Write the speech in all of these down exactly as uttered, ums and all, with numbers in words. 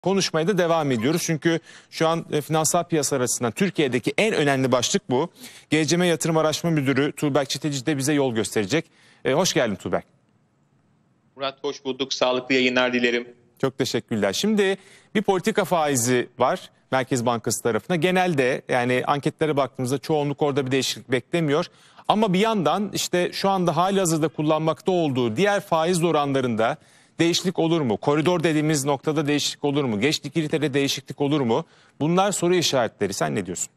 Konuşmaya da devam ediyoruz. Çünkü şu an e, finansal piyasalar açısından Türkiye'deki en önemli başlık bu. G C M Yatırım Araştırma Müdürü Tuğberk Çeteci de bize yol gösterecek. E, hoş geldin Tuğberk. Murat hoş bulduk. Sağlıklı yayınlar dilerim. Çok teşekkürler. Şimdi bir politika faizi var Merkez Bankası tarafına. Genelde yani anketlere baktığımızda çoğunluk orada bir değişiklik beklemiyor. Ama bir yandan işte şu anda halihazırda kullanmakta olduğu diğer faiz oranlarında değişiklik olur mu? Koridor dediğimiz noktada değişiklik olur mu? Geç likiditede değişiklik olur mu? Bunlar soru işaretleri. Sen ne diyorsun?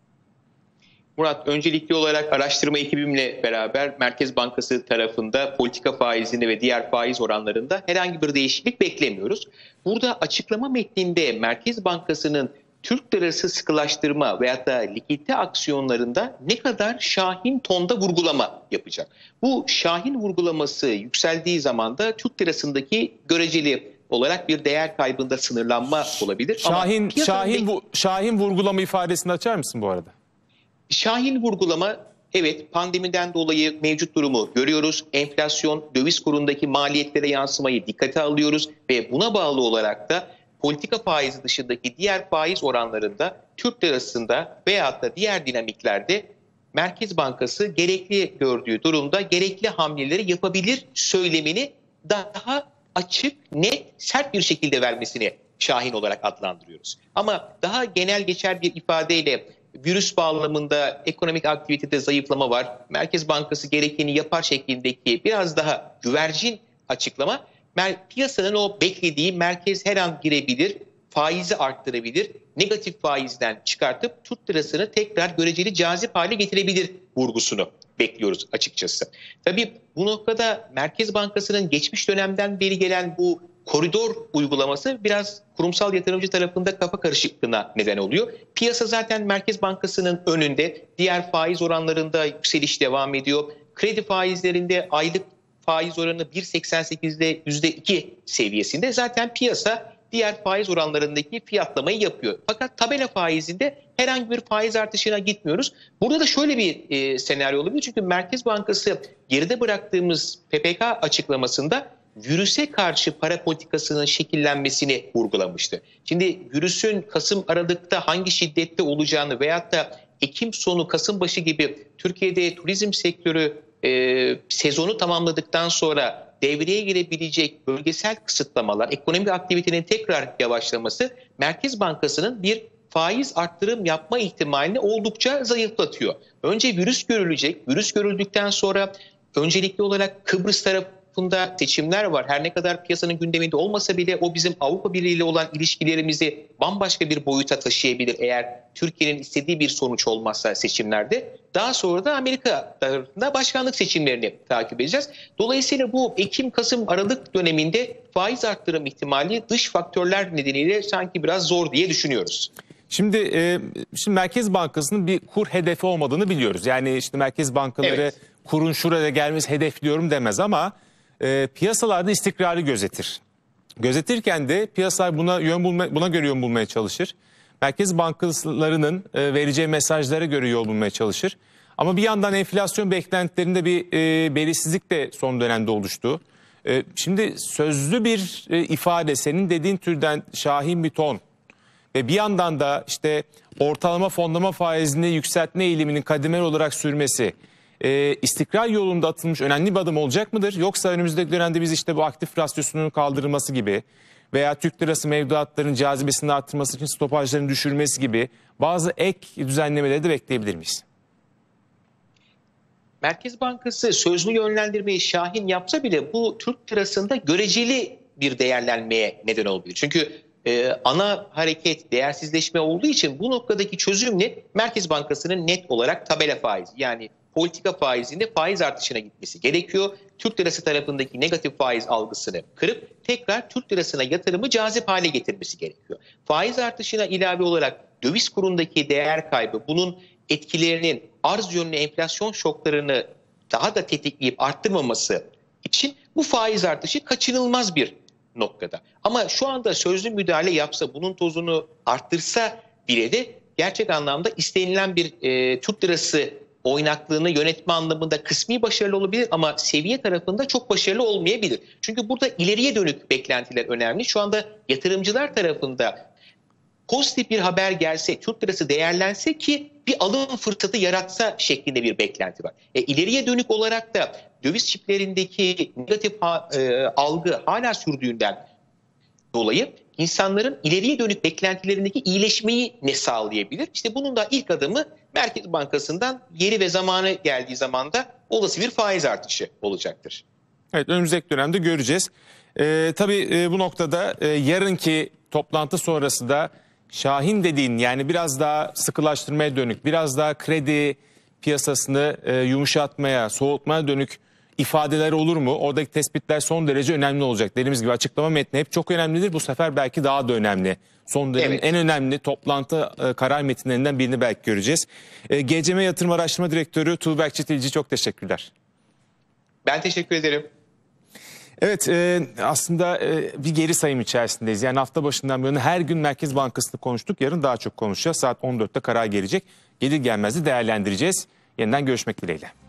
Murat, öncelikli olarak araştırma ekibimle beraber Merkez Bankası tarafında politika faizinde ve diğer faiz oranlarında herhangi bir değişiklik beklemiyoruz. Burada açıklama metninde Merkez Bankası'nın Türk lirası sıkılaştırma veyahut da likidite aksiyonlarında ne kadar şahin tonda vurgulama yapacak. Bu şahin vurgulaması yükseldiği zaman da Türk lirasındaki göreceli olarak bir değer kaybında sınırlanma olabilir. Şahin, Ama şahin, bu, şahin vurgulama ifadesini açar mısın bu arada? Şahin vurgulama, evet, pandemiden dolayı mevcut durumu görüyoruz. Enflasyon, döviz kurundaki maliyetlere yansımayı dikkate alıyoruz ve buna bağlı olarak da politika faizi dışındaki diğer faiz oranlarında Türk lirasında veyahut da diğer dinamiklerde Merkez Bankası gerekli gördüğü durumda gerekli hamleleri yapabilir söylemini daha açık, net, sert bir şekilde vermesini şahin olarak adlandırıyoruz. Ama daha genel geçer bir ifadeyle virüs bağlamında ekonomik aktivitede zayıflama var, Merkez Bankası gerekeni yapar şeklindeki biraz daha güvercin açıklama, piyasanın o beklediği merkez her an girebilir, faizi arttırabilir, negatif faizden çıkartıp Türk lirasını tekrar göreceli cazip hale getirebilir vurgusunu bekliyoruz açıkçası. Tabii bu noktada Merkez Bankası'nın geçmiş dönemden beri gelen bu koridor uygulaması biraz kurumsal yatırımcı tarafında kafa karışıklığına neden oluyor. Piyasa zaten Merkez Bankası'nın önünde, diğer faiz oranlarında yükseliş devam ediyor. Kredi faizlerinde aylık faiz oranı bir virgül seksen sekizde yüzde iki seviyesinde. Zaten piyasa diğer faiz oranlarındaki fiyatlamayı yapıyor. Fakat tabela faizinde herhangi bir faiz artışına gitmiyoruz. Burada da şöyle bir e, senaryo olabilir. Çünkü Merkez Bankası geride bıraktığımız P P K açıklamasında virüse karşı para politikasının şekillenmesini vurgulamıştı. Şimdi virüsün Kasım Aralık'ta hangi şiddette olacağını veyahut da Ekim sonu Kasım başı gibi Türkiye'de turizm sektörü e, sezonu tamamladıktan sonra devreye girebilecek bölgesel kısıtlamalar, ekonomik aktivitenin tekrar yavaşlaması Merkez Bankası'nın bir faiz arttırım yapma ihtimalini oldukça zayıflatıyor. Önce virüs görülecek, virüs görüldükten sonra öncelikli olarak Kıbrıs tarafında seçimler var. Her ne kadar piyasanın gündeminde olmasa bile o bizim Avrupa Birliği ile olan ilişkilerimizi bambaşka bir boyuta taşıyabilir eğer Türkiye'nin istediği bir sonuç olmazsa seçimlerde. Daha sonra da Amerika tarafında başkanlık seçimlerini takip edeceğiz. Dolayısıyla bu Ekim, Kasım, Aralık döneminde faiz arttırım ihtimali dış faktörler nedeniyle sanki biraz zor diye düşünüyoruz. Şimdi, e, şimdi Merkez Bankası'nın bir kur hedefi olmadığını biliyoruz. Yani işte merkez bankaları evet, kurun şuraya gelmesi hedefliyorum demez ama e, piyasalarda istikrarı gözetir. Gözetirken de piyasalar buna yön bulma, buna göre yön bulmaya çalışır. Merkez bankalarının e, vereceği mesajlara göre yol bulmaya çalışır. Ama bir yandan enflasyon beklentilerinde bir e, belirsizlik de son dönemde oluştu. E, şimdi sözlü bir e, ifade, senin dediğin türden şahin bir ton ve bir yandan da işte ortalama fonlama faizini yükseltme eğiliminin kademeli olarak sürmesi e, istikrar yolunda atılmış önemli bir adım olacak mıdır? Yoksa önümüzdeki dönemde biz işte bu aktif rasyosunun kaldırılması gibi veya Türk lirası mevduatlarının cazibesini arttırması için stopajların düşürülmesi gibi bazı ek düzenlemeleri de bekleyebilir miyiz? Merkez Bankası sözlü yönlendirmeyi şahin yapsa bile bu Türk lirasında göreceli bir değerlenmeye neden olabilir. Çünkü e, ana hareket değersizleşme olduğu için bu noktadaki çözüm ne? Merkez Bankası'nın net olarak tabela faizi, yani politika faizinde faiz artışına gitmesi gerekiyor. Türk lirası tarafındaki negatif faiz algısını kırıp tekrar Türk lirasına yatırımı cazip hale getirmesi gerekiyor. Faiz artışına ilave olarak döviz kurundaki değer kaybı, bunun etkilerinin arz yönlü enflasyon şoklarını daha da tetikleyip arttırmaması için bu faiz artışı kaçınılmaz bir noktada. Ama şu anda sözlü müdahale yapsa, bunun tozunu arttırsa bile de gerçek anlamda istenilen bir e, Türk lirası oynaklığını yönetme anlamında kısmi başarılı olabilir ama seviye tarafında çok başarılı olmayabilir. Çünkü burada ileriye dönük beklentiler önemli. Şu anda yatırımcılar tarafında pozitif bir haber gelse, Türk lirası değerlense ki bir alım fırsatı yaratsa şeklinde bir beklenti var. E, ileriye dönük olarak da döviz çiplerindeki negatif ha, e, algı hala sürdüğünden dolayı insanların ileriye dönük beklentilerindeki iyileşmeyi ne sağlayabilir? İşte bunun da ilk adımı Merkez Bankası'ndan yeri ve zamanı geldiği zaman da olası bir faiz artışı olacaktır. Evet, önümüzdeki dönemde göreceğiz. Ee, tabii e, bu noktada e, yarınki toplantı sonrası da Şahin dediğin, yani biraz daha sıkılaştırmaya dönük, biraz daha kredi piyasasını e, yumuşatmaya, soğutmaya dönük ifadeler olur mu? Oradaki tespitler son derece önemli olacak. Dediğimiz gibi açıklama metni hep çok önemlidir. Bu sefer belki daha da önemli. Son dönemin Evet. en önemli toplantı e, karar metinlerinden birini belki göreceğiz. E, G C M Yatırım Araştırma Direktörü Tuğberk Çitilci, çok teşekkürler. Ben teşekkür ederim. Evet, e, aslında e, bir geri sayım içerisindeyiz. Yani hafta başından bu yana her gün Merkez Bankası'nı konuştuk. Yarın daha çok konuşacağız. Saat on dörtte karar gelecek. Gelir gelmez de değerlendireceğiz. Yeniden görüşmek dileğiyle.